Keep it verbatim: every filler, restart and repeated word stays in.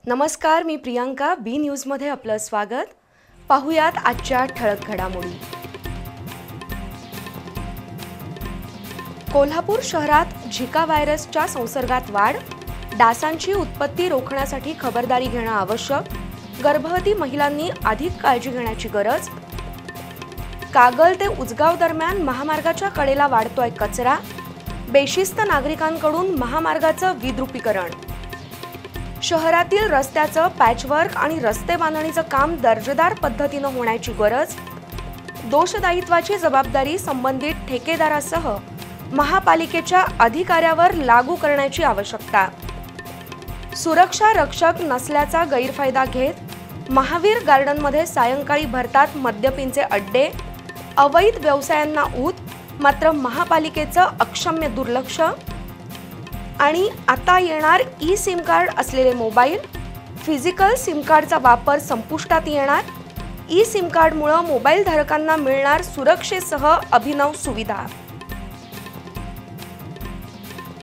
नमस्कार, मी प्रियांका. बी न्यूजमध्ये आपलं स्वागत. पाहुयात आजच्या ठळक घडामोडी. कोल्हापूर शहरात झिका व्हायरसच्या संसर्गात वाढ. डासांची उत्पत्ती रोखण्यासाठी खबरदारी घेणं आवश्यक. गर्भवती महिलांनी अधिक काळजी घेण्याची गरज. कागल ते उजगाव दरम्यान महामार्गाच्या कडेला वाढतोय कचरा. बेशिस्त नागरिकांकडून महामार्गाचं विद्रुपीकरण. शहरातील रस्त्याचं पॅचवर्क आणि रस्ते बांधणीचं काम दर्जेदार पद्धतीनं होण्याची गरज. दोषदायित्वाची जबाबदारी संबंधित ठेकेदारासह महापालिकेच्या अधिकाऱ्यावर लागू करण्याची आवश्यकता. सुरक्षा रक्षक नसल्याचा गैरफायदा घेत महावीर गार्डनमध्ये सायंकाळी भरतात मद्यपींचे अड्डे. अवैध व्यवसायांना ऊत, मात्र महापालिकेचं अक्षम्य दुर्लक्ष. आणि आता येणार ई सिम कार्ड असलेले मोबाईल. फिजिकल सिम कार्डचा वापर संपुष्टात येणार. ई सिम कार्डमुळे मोबाईल धारकांना मिळणार सुरक्षेसह अभिनव सुविधा.